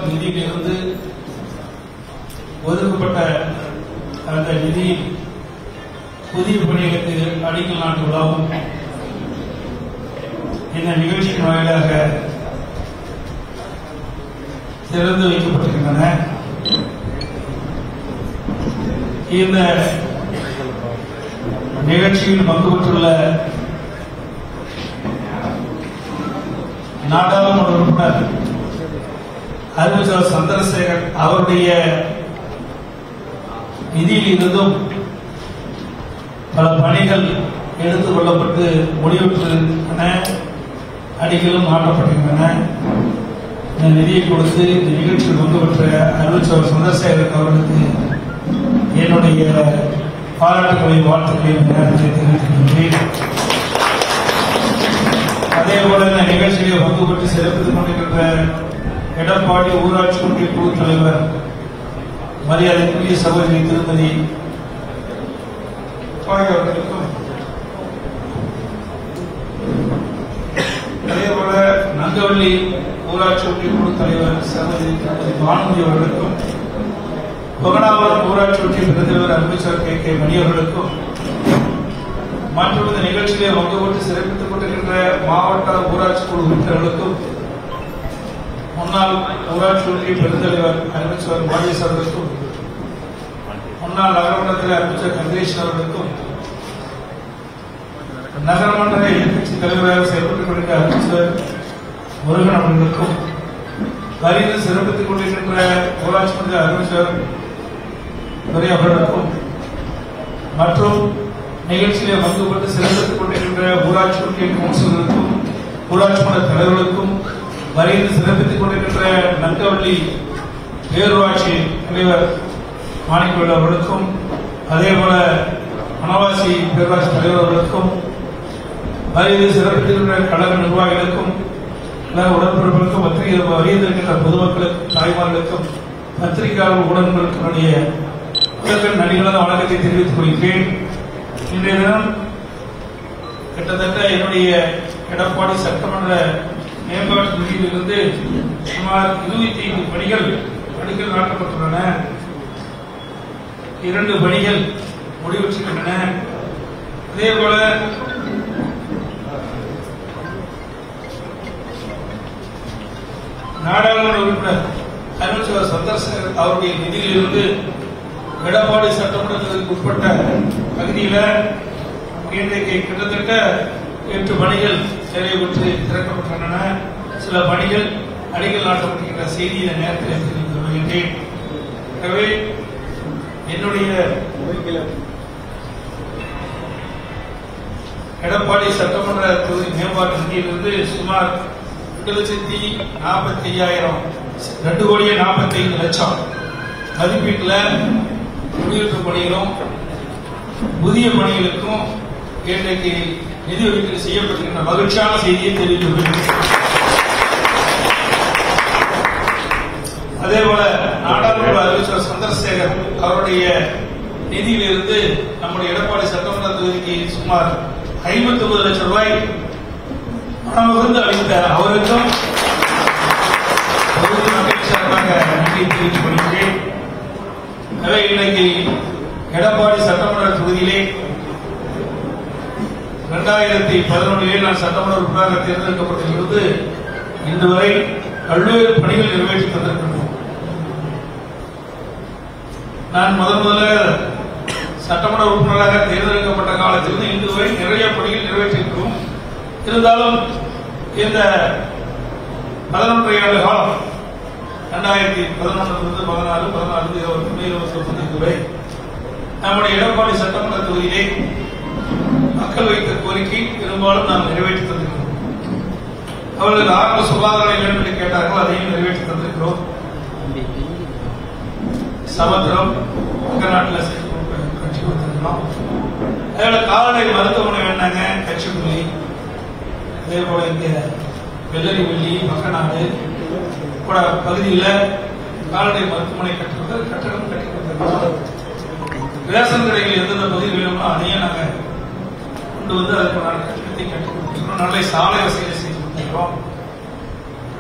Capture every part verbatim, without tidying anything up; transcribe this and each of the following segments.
மேம்பாட்டு நிதியிலிருந்து ஒதுக்கப்பட்ட அந்த நிதி புதிய பணிகளுக்கு அடிக்கல் நாட்டு விழாவும் இந்த நிகழ்ச்சியின் வாயிலாக திறந்து வைக்கப்பட்டிருக்கின்றன. இந்த நிகழ்ச்சியில் பங்கு பெற்றுள்ள நாடாளுமன்ற உறுப்பினர் அருள்சர் சந்திரசேகர் அவருடைய நிதியில் இருந்தும் பல பணிகள் எடுத்துக் கொள்ளப்பட்டு முடிவுற்றிருக்கின்றன, அடிக்கலும் நாட்டப்பட்டிருக்கின்றன. இந்த நிதியை கொடுத்து இந்த நிகழ்ச்சியில் பங்கு பெற்ற அருள்சர் சந்திரசேகர் அவர்களுக்கு என்னுடைய பாராட்டுகளை வாழ்த்துக்களையும் நேரத்தை தெரிவித்துள்ளேன். அதே போல இந்த நிகழ்ச்சியை பங்கு பெற்று சிறப்பித்துக் கொண்டிருக்கின்ற எடப்பாடி ஊராட்சி ஒன்றிய குழு தலைவர் மரியாதைக்குரிய சகோதரி திருமதி அவர்களுக்கும், அதே போல நங்கவள்ளி ஊராட்சி ஒன்றிய குழு தலைவர் சகோதரி திருமதி பானுமதி அவர்களுக்கும், கொகனாபுரம் ஊராட்சி ஒன்றிய பெருந்தலைவர் அமைச்சர் கே கே மணி அவர்களுக்கும், மற்றும் இந்த நிகழ்ச்சியிலே பங்கு பெற்று சிறப்பித்துக் கொண்டிருக்கின்ற மாவட்ட ஊராட்சி குழு உறுப்பினர்களுக்கும், முன்னாள் ஊராட்சி ஒன்றிய பெருந்தலைவர் அமைச்சர் மாதேஷ் அவர்களுக்கும், முன்னாள் நகரமன்றத்தில் அமைச்சர் கந்தேஷன் அவர்களுக்கும், நகரமன்ற எதிர்கட்சி தலைவராக செயல்பட்டுக் கொண்டிருக்கிற அமைச்சர் முருகன் அவர்களுக்கும், வரிந்து சிறப்பித்துக் கொண்டிருக்கின்ற ஊராட்சி மன்ற அமைச்சர் துரை அவர்களுக்கும், மற்றும் நிகழ்ச்சியிலே பங்கு பெற்று சிறப்பித்துக் கொண்டிருக்கின்ற ஊராட்சி ஒன்றிய கவுன்சிலர்களுக்கும், ஊராட்சி மன்ற தலைவர்களுக்கும், வரைந்து சிறப்பித்துக் கொண்டிருக்கின்ற நங்கவள்ளி பேரூராட்சி தலைவர் மாணிக்கவேல் அவர்களுக்கும், அதே போல மணவாசி பேரூராட்சி தலைவர் அவர்களுக்கும், வரைந்து சிறப்பித்திருக்கின்ற கழக நிர்வாகிகளுக்கும், கழக உடன்பிறப்புகளுக்கும், பத்திரிகை வரைந்திருக்கின்ற பொதுமக்களுக்கும், தாய்மார்களுக்கும், பத்திரிகையாளர் ஊடகங்களுடைய நடிகளான வணக்கத்தை தெரிவித்துக் கொள்கிறேன். இன்றைய தினம் கிட்டத்தட்ட என்னுடைய எடப்பாடி சட்டமன்ற மேம்பாட்டு நிதியிலிருந்து சுமார் இருபத்தி ஐந்து பணிகள் அடிக்கல் நாட்டப்பட்டுள்ளன. இரண்டு பணிகள் முடிவுற்றிருக்கின்றன. அதே போல நாடாளுமன்ற உறுப்பினர் அருள்சர் சந்திரசேகர் அவருடைய நிதியிலிருந்து எடப்பாடி சட்டமன்றத்திற்கு உட்பட்ட பகுதியில் இன்றைக்கு கிட்டத்தட்ட எட்டு பணிகள் நிறைவேற்றி திறக்கப்பட்டுள்ளன. சில பணிகள் அடிக்கல் நாட்டப்பட்டிருக்கின்ற செய்தியை நேரத்தில் தெரிவித்து வருகின்றேன். எனவே என்னுடைய எடப்பாடி சட்டமன்ற தொகுதி மேம்பாட்டு நிதியிலிருந்து சுமார் ரெண்டு லட்சத்தி நாற்பத்தி ஐயாயிரம் ரெண்டு கோடியே நாற்பத்தி ஐந்து லட்சம் மதிப்பீட்டில் குடியிருப்பு பணிகளும் புதிய பணிகளுக்கும் இன்றைக்கு நிதி ஒதுக்கீடு செய்யப்பட்டிருக்கின்ற மகிழ்ச்சியான செய்தியை தெரிவித்துள்ளது. அதே போல நாடாளுமன்ற அமைச்சர் சந்திரசேகர் அவருடைய நிதியிலிருந்து நம்முடைய எடப்பாடி சட்டமன்ற தொகுதிக்கு சுமார் ஐம்பத்தி ஒன்பது லட்சம் ரூபாய் பணமிருந்து அளித்த அவருக்கும் மகிழ்ச்சியாக நன்றி தெரிவித்துக் கொள்கிறேன். எனவே இன்னைக்கு எடப்பாடி சட்டமன்ற தொகுதியிலே இரண்டாயிரத்தி பதினொன்றிலே நான் சட்டமன்ற உறுப்பினராக தேர்ந்தெடுக்கப்பட்டிருந்தது இன்று வரை பல்வேறு பணிகள் நிறைவேற்றி தந்திருக்கின்றோம். நான் முதன் முதல்ல சட்டமன்ற உறுப்பினராக தேர்ந்தெடுக்கப்பட்ட காலத்திலிருந்து இன்று வரை நிறைய பணிகள் நிறைவேற்றியிருக்கிறோம். இருந்தாலும் இந்த பதினொன்றை ஆண்டு காலம் இரண்டாயிரத்தி பதினொன்றிலிருந்து பதினாறு பதினாறு இருபத்தி இருபத்தி வரை நம்முடைய எடப்பாடி சட்டமன்ற தொகுதியிலே மக்கள் வைத்த கோரிக்கை பெரும்பாலும் நாம் நிறைவேற்றி தந்திருக்கிறோம். அவர்களுக்கு ஆரம்ப சுகாதார வேண்டும் என்று கேட்டார்கள், அதையும் நிறைவேற்றி தந்திருக்கிறோம். சமுத்திரம் நாட்டில் கட்சி கொடுத்திருக்கிறோம். அதோட கால்நடை மருத்துவமனை வேண்டாங்க கட்சிக்குள்ளி, அதே போல இங்க வெள்ளரி வெள்ளி மக்கநாடு கூட பகுதியில் கால்நடை மருத்துவமனை கட்டுறது கட்டடம் கட்டி கொடுத்திருக்கிறோம். ரேஷன் கடைகள் எந்தெந்த பகுதி வேணுமோ அதையும் நாங்கள் கொண்டு வந்து அதுக்கான கட்டணத்தை கட்டி கொடுத்திருக்கிறோம். நல்ல சாலை வசதியை செய்து கொடுத்திருக்கிறோம்.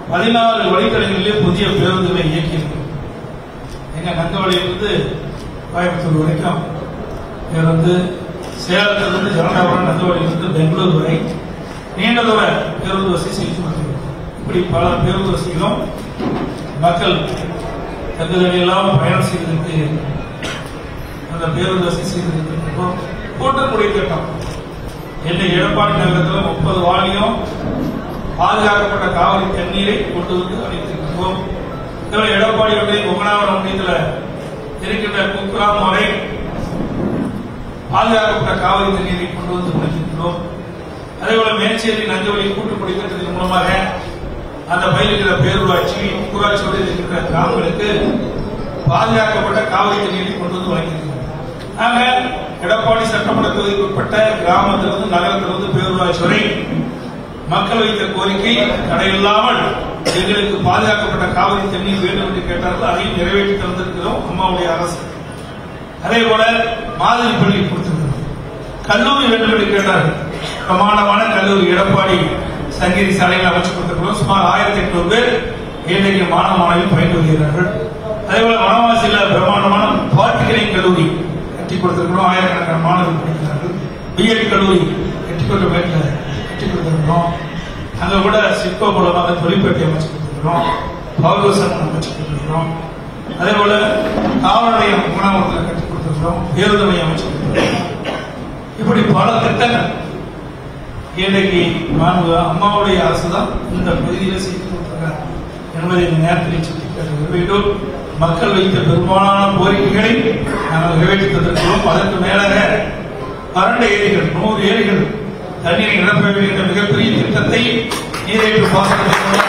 பதினாறு வழித்தடங்களிலே புதிய பேருந்துகளை இயக்கியிருக்கிறோம். எங்க நங்கவழியிலிருந்து கோயம்புத்தூர் வரைக்கும் பேருந்து, சேலத்திலிருந்து ஜலண்டாபுரம், நங்கவழியிலிருந்து பெங்களூர் வரை நீண்ட தூர பேருந்து வசதி செய்து வருகிறோம். இப்படி பல பேருந்து வசதிகளும் மக்கள் தங்குதடையெல்லாம் பயணம் செய்வதற்கு அந்த பேருந்து வசதி செய்திருக்கிறோம். கூட்டக்கூடிய திட்டம் என்ற எடப்பாடி நகரத்தில் முப்பது வாலியும் பாதுகாக்கப்பட்ட காவிரி தண்ணீரை கொண்டு வந்து அளித்திருக்கிறோம். இதில் எடப்பாடியுடைய கொங்கனாவரம் ஒன்றியத்தில் இருக்கின்ற குக்கிராம் வரை பாதுகாக்கப்பட்ட காவிரி தண்ணீரை கொண்டு வந்து அளித்திருக்கிறோம். அதேபோல மேச்சேரி நஞ்சவழி கூட்டுக்குடி திட்டத்தின் மூலமாக அந்த பயிரிடுகிற பேரூராட்சி ஊராட்சியோடு இருக்கின்ற கிராமங்களுக்கு பாதுகாக்கப்பட்ட காவிரி தண்ணீரை கொண்டு வந்து வழங்கியிருக்கிறோம். ஆக எடப்பாடி சட்டமன்ற தொகுதிக்கு உட்பட்ட கிராமத்திலிருந்து நகரத்திலிருந்து பேரூராட்சி வரை மக்கள் வைத்த கோரிக்கை தடையில்லாமல் எங்களுக்கு பாதுகாக்கப்பட்ட காவிரி தண்ணீர் வேண்டும் என்று கேட்டார்கள். அதையும் நிறைவேற்றி தந்திருக்கிறோம் அம்மாவுடைய அரசு. அதே போல மாதிரி பள்ளி கொடுத்திருக்கிறோம். கல்லூரி வேண்டும் என்று கேட்டார்கள். பிரமாண்டமான கல்லூரி எடப்பாடி சங்கீதி சாலையில் அமைச்சு கொடுத்திருக்கிறோம். சுமார் ஆயிரத்தி எட்நூறு பேர் இன்றைக்கு மாணவ மாணவிகள் பயின்று வருகிறார்கள். அதே போல வனவாசியில் பிரமாண்டமான பாலிடெக்னிக் கல்லூரி கட்டி கொடுத்திருக்கிறோம். ஆயிரக்கணக்கான மாணவர்கள் படிக்கிறார்கள். பிஎட் கல்லூரி கட்டி கொடுத்த வீட்டில் கட்டி கொடுத்திருக்கிறோம். அங்க கூட சிற்ப மூலமாக தொழிற்பேட்டை அமைச்சு கொடுத்திருக்கிறோம். பவர்வசன் அமைச்சு கொடுத்திருக்கிறோம். அதே போல காவல் நிலையம் உணவகத்தில் கட்டி கொடுத்திருக்கிறோம். பேருந்து நிலையம் அமைச்சு கொடுத்திருக்கிறோம். இப்படி பல திட்டங்கள் இன்றைக்கு அம்மாவுடைய அரசு தான் இந்த பகுதியில் செய்து கொடுத்திருக்கிறார் என்பதை இந்த நேரத்தில் சுட்டிக்காட்ட வேண்டும். மக்கள் வைத்த பெரும்பாலான கோரிக்கைகளை நாங்கள் நிறைவேற்றி தந்திருக்கிறோம். அதற்கு மேலாக வறண்ட ஏரிகள் நூறு ஏரிகள் தண்ணீரை நிரப்ப வேண்டிய மிகப்பெரிய திட்டத்தை நீரேற்று பாசனத்திற்காக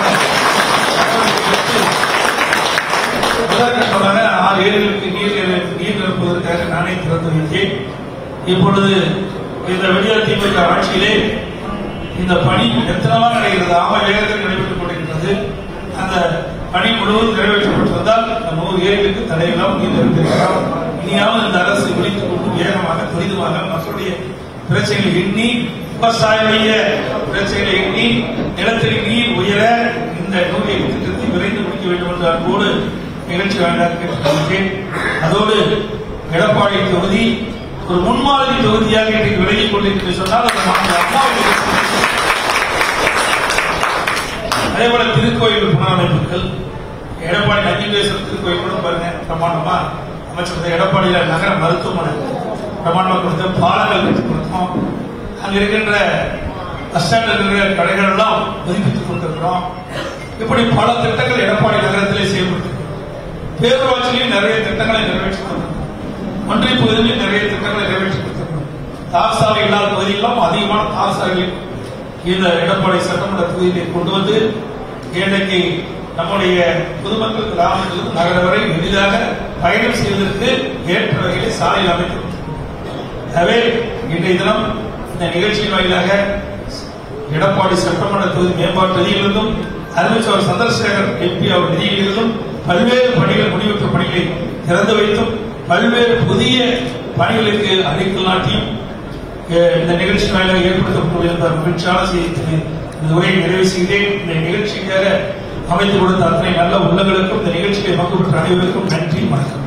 ஆறு ஏரிகளுக்கு நீர் நீர் நிரப்புவதற்காக நானே திறந்து வைத்தேன். இப்பொழுது இந்த விடியா திமுக ஆட்சியிலே இந்த பணி எத்தனமாக நடைகிறது, ஆம வேகத்தில் நடைபெற்றுக் கொண்டிருக்கிறது. அந்த பணி முழுவதும் நிறைவேற்றப்பட்டு வந்தால் நூறு ஏரிகளுக்கு தடையெல்லாம் நீர் நிரப்பியிருக்கிறோம். இனியாவது இந்த அரசு விழித்துக் கொண்டு வேகமாக துரிதமாக மக்களுடைய பிரச்சனைகளை எண்ணி, விவசாயிகளுடைய பிரச்சனைகளை எண்ணி, நிலத்தடி நீர் உயர இந்த நூறு திட்டத்தை விரைந்து முடிக்க வேண்டும் என்ற அன்போடு நிகழ்ச்சி வேண்டாம் கேட்டுக்கொள்கிறேன். அதோடு எடப்பாடி தொகுதி ஒரு முன்மாதிரி தொகுதியாக இன்றைக்கு விலகிக் கொண்டிருக்கிறது சொன்னால் அதே போல திருக்கோயில் புனரமைப்புகள் எடப்பாடி நஞ்சிங்கேஸ்வரர் திருக்கோயில் கூட பாருங்க பிரமாண்டமா அமைச்சர். எடப்பாடியில நகர மருத்துவமனை பிரமாண்டமா கொடுத்த பாலங்கள் கட்டி கொடுத்தோம். அங்க இருக்கின்ற பஸ் ஸ்டாண்ட் இருக்கிற கடைகள் எல்லாம் புதுப்பித்துக் கொண்டிருக்கிறோம். இப்படி பல திட்டங்கள் எடப்பாடி நகரத்திலே செயல்படுத்திருக்கிறோம். பேரூராட்சியிலும் நிறைய திட்டங்களை நிறைவேற்றி கொண்டிருக்கிறோம். ஒன்றிய பகுதியிலும் நிறைய திட்டங்களை நிறைவேற்றி கொடுத்திருக்கிறோம். தார் சாலை இல்லாத பகுதியெல்லாம் அதிகமான தார் சாலைகள் இந்த எடப்பாடி சட்டமன்ற தொகுதியை கொண்டு வந்து இன்றைக்கு நம்முடைய பொதுமக்கள் கிராமத்திலிருந்து நகர வரை எளிதாக பயணம் செய்வதற்கு ஏற்ற வகையில் சாலையில் அமைத்து. எனவே இன்றைய தினம் இந்த நிகழ்ச்சியின் வாயிலாக எடப்பாடி சட்டமன்ற தொகுதி மேம்பாட்டு நிதியிலிருந்தும் அறிவிச்சவர் சந்திரசேகர் எம்பி அவர் நிதியிலிருந்தும் பல்வேறு பணிகள் முடிவுற்ற பணிகளை திறந்து வைத்தும் பல்வேறு புதிய பணிகளுக்கு அடிக்கல் நாட்டியும் இந்த நிகழ்ச்சி வாயிலாக ஏற்படுத்தக்கூடிய மகிழ்ச்சியான செய்தி இந்த உரையை நிறைவு செய்தேன். இந்த நிகழ்ச்சிக்காக அமைத்து கொடுத்த அத்தனை நல்ல உள்ளங்களுக்கும் இந்த நிகழ்ச்சியை பங்கு பெற்ற அனைவருக்கும் நன்றி, வணக்கம்.